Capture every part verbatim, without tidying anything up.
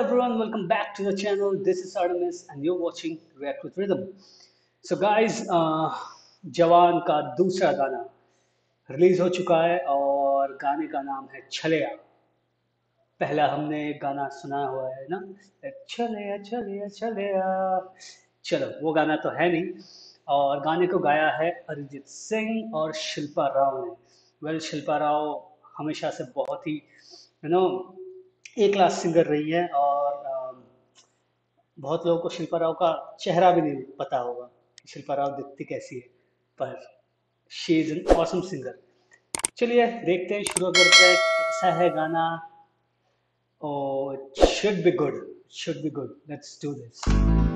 everyone, welcome back to the channel. This is Artemis and you're watching React with Rhythm. So guys, uh, जवान का दूसरा गाना release हो चुका है और गाने का नाम है छलेया। पहला हमने एक गाना सुना हुआ है ना, छलेया छलेया छलेया। चलो वो गाना तो है नहीं, और गाने को गाया है अरिजीत सिंह और शिल्पा राव ने। वेल शिल्पा राव हमेशा से बहुत ही you know a class singer रही है, और अम, बहुत लोगों को शिल्पा राव का चेहरा भी नहीं पता होगा कि शिल्पा राव दिखती कैसी है, पर she is an awesome singer. चलिए देखते हैं, शुरू करते हैं कैसा है गाना। Oh, it should be good. It should be good. Let's do this.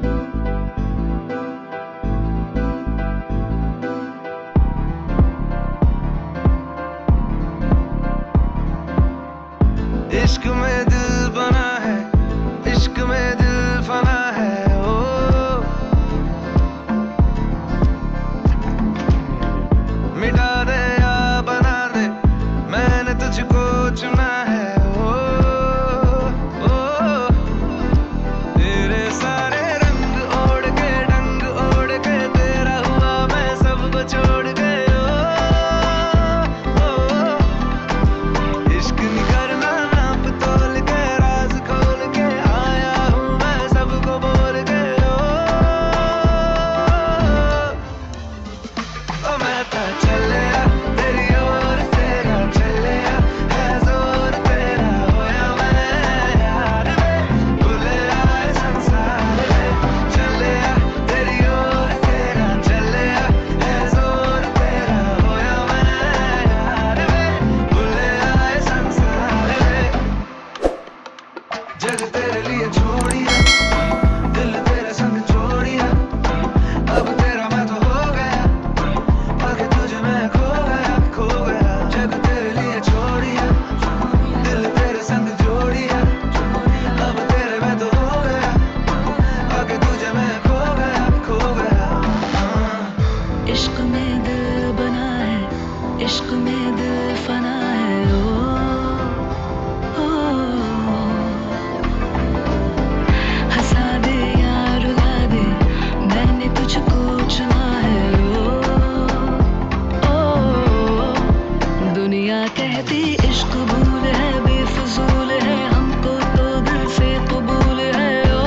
इश्क में दिल बना है, इश्क में दिल फना है। ओ मिटा दे या बना दे, मैंने तुझको चुना है। ओ ओ तेरे सारे रंग ओढ़ के, ढंग ओढ़ के, तेरा हुआ मैं सबको छोड़ के। ओ ओ इश्क नहीं करना नाप तोल के, राज खोल के आया हूँ मैं सबको बोल के। ओ ओ मैं तो चलेया तेरी ओर, तेरा चलेया है जोर तेरा, होया मैं यार वे, भूले आए संसार वे। चलेया तेरी ओर, तेरा चलेया है जोर तेरा, होया मैं यार वे, भूले आए संसार वे। जग तेरे लिए छोड़िया, दिल तेरे संग छोड़िया, अब तेरा मैं तो हो गया, पाके तुझे मैं खो गया, खो गया। जग तेरे लिए छोड़िया, दिल तेरे संग जोड़िया, अब तेरे मैं तो हो गया, पाके तुझे मैं खो गया, खो गया। हाँ। इश्क में दिल बना है, इश्क में दिल फना है। ओ, ओ, हंसा दे या रुला दे, मैंने तुझको चुना है। ओ, ओ, दुनिया कहती इश्क भूल है, बेफजूल है, हमको तो दिल से कबूल है। ओ,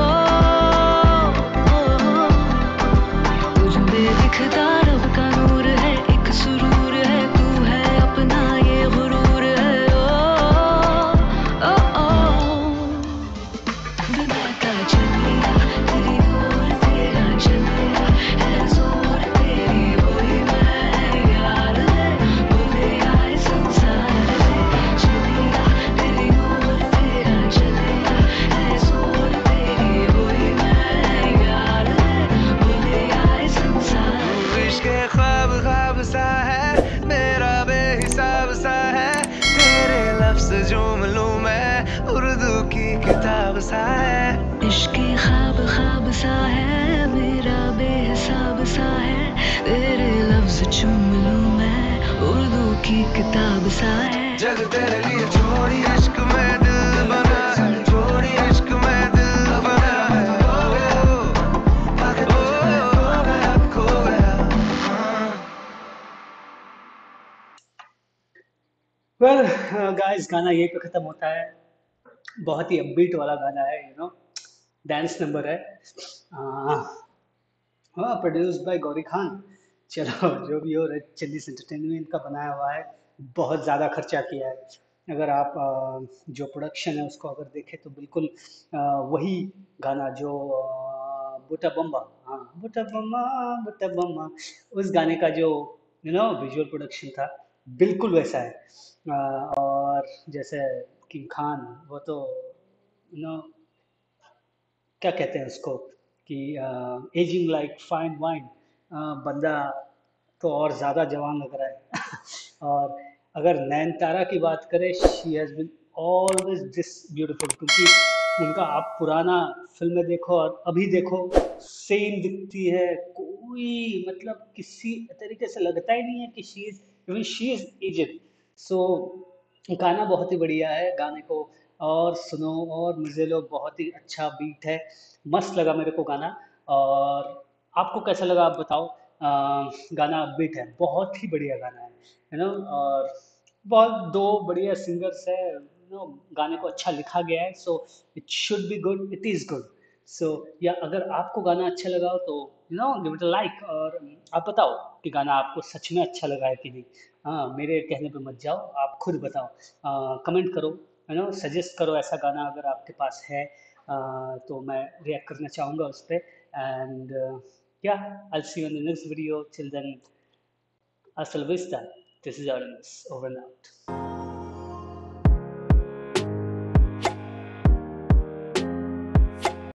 ओ, तुझ में दिखता रब का नूर है, एक सुरूर है, तू है अपना ये गुरूर है। ओ, ओ, ओ, दुनिया का चलिया तेरी ओर, तेरा चलिया है जोर तेरी, वही मैं यार है, भूले आए संसार में। चलिया तेरी ओर, तेरा चलिया है जोर तेरी, वही मैं यार है, भूले आए संसार में। इश्क ख्वाब ख्वाब सा है, मेरा बेहिसाब सा है, तेरे लफ्ज़ झूम लूं मैं, उर्दू की किताब सा है। इश्क ख्वाब ख्वाब सा है, मेरा बेहिसाब सा है, तेरे लफ्ज चूम लूं मैं, उर्दू की किताब सा है। जग तेरे लिए छोड़ी, इश्क में दिल बना है, छोड़ी इश्क में दिल बना है। ओ, पाके तुझे मैं खो गया, खो गया। हाँ। वेल गाइस, गाना यहीं पे खत्म होता है। बहुत ही अपबीट वाला गाना है, यू नो डांस नंबर है। uh, हाँ, प्रोड्यूस बाय गौरी खान। चलो जो भी हो, रेड चिल्लीज एंटरटेनमेंट का बनाया हुआ है। बहुत ज़्यादा खर्चा किया है। अगर आप अ, जो प्रोडक्शन है उसको अगर देखें तो बिल्कुल अ, वही गाना जो अ, बुटा बम्बा, हाँ बुटा बम्बा बुटा बम्बा, उस गाने का जो यू नो विजुअल प्रोडक्शन था, बिल्कुल वैसा है। अ, और जैसे किंग खान, वो तो यू नो क्या कहते हैं उसको कि एजिंग लाइक फाइन वाइन। बंदा तो और ज़्यादा जवान लग रहा है। और अगर नयनतारा की बात करें, she has been always this beautiful, क्योंकि उनका आप पुराना फिल्में देखो और अभी देखो, सेम दिखती है। कोई मतलब किसी तरीके से लगता ही नहीं है कि she is even she is aged. So गाना बहुत ही बढ़िया है। गाने को और सुनो और मज़े लो। बहुत ही अच्छा बीट है, मस्त लगा मेरे को गाना। और आपको कैसा लगा आप बताओ। अ, गाना अपबीट है, बहुत ही बढ़िया गाना है यू नो। और बहुत दो बढ़िया सिंगर्स है यू नो, गाने को अच्छा लिखा गया है, so it should be good, it is good. So या अगर आपको गाना अच्छा लगा हो तो you know give it a like, और आप बताओ कि गाना आपको सच में अच्छा लगा है कि नहीं। हाँ, मेरे कहने पे मत जाओ, आप खुद बताओ, कमेंट करो यू नो, सजेस्ट करो ऐसा गाना अगर आपके पास है। अ, तो मैं रिएक्ट करना चाहूँगा उस पर। एंड या I see you in the next video, till then hasta la vista, this is Artemis, over and out.